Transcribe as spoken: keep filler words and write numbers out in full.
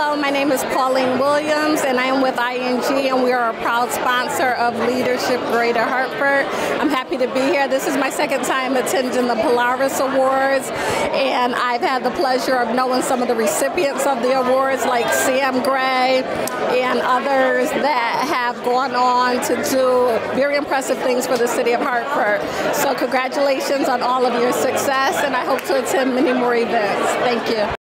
Hello, my name is Pauline Williams, and I am with I N G, and we are a proud sponsor of Leadership Greater Hartford. I'm happy to be here. This is my second time attending the Polaris Awards, and I've had the pleasure of knowing some of the recipients of the awards, like Sam Gray and others that have gone on to do very impressive things for the city of Hartford. So congratulations on all of your success, and I hope to attend many more events. Thank you.